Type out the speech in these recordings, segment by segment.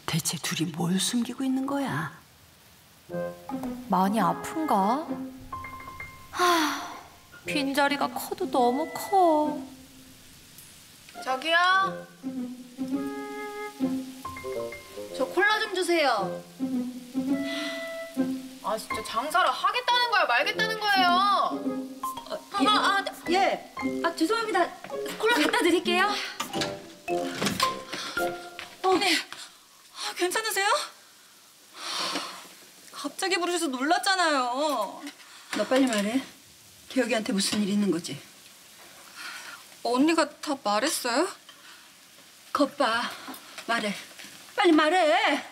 대체 둘이 뭘 숨기고 있는 거야? 많이 아픈가? 빈자리가 커도 너무 커. 저기요. 저 콜라 좀 주세요. 아 진짜 장사를 하겠다는 거야 말겠다는 거예요? 예. 죄송합니다. 콜라 갖다 드릴게요. 네. 괜찮으세요? 갑자기 부르셔서 놀랐잖아요. 너 빨리 말해. 기혁이한테 무슨 일 있는 거지? 언니가 다 말했어요? 겉봐. 말해. 빨리 말해.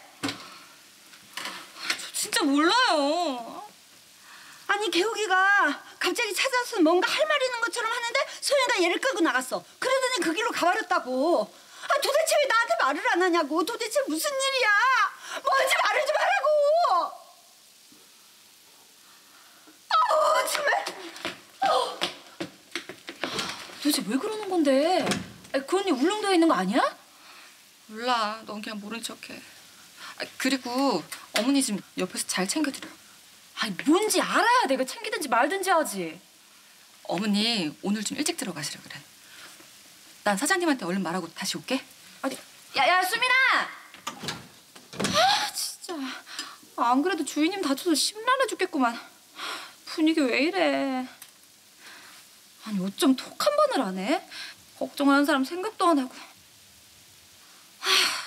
저 진짜 몰라요. 아니 개혁이가 갑자기 찾아서 뭔가 할 말 있는 것처럼 하는데 소연이가 얘를 끌고 나갔어. 그러더니 그 길로 가버렸다고. 도대체 왜 나한테 말을 안 하냐고. 도대체 무슨 일이야. 뭔지 말을 좀 하라고. 정말. 도대체 왜 그러는 건데? 그 언니 울릉도에 있는 거 아니야? 몰라. 넌 그냥 모른 척해. 그리고 어머니 좀 옆에서 잘 챙겨드려. 아니 뭔지 알아야 내가 챙기든지 말든지 하지. 어머니 오늘 좀 일찍 들어가시라 그래. 난 사장님한테 얼른 말하고 다시 올게. 아니, 야 수민아! 진짜. 안 그래도 주인님 다쳐서 심란해 죽겠구만. 분위기 왜 이래? 아니 어쩜 톡 한 번을 안 해? 걱정하는 사람 생각도 안 하고.